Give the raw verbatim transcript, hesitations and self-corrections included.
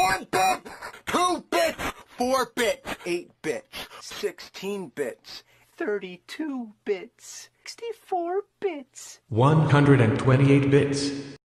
one bit, two bits, four bits, eight bits, sixteen bits, thirty-two bits, sixty-four bits, one hundred twenty-eight bits.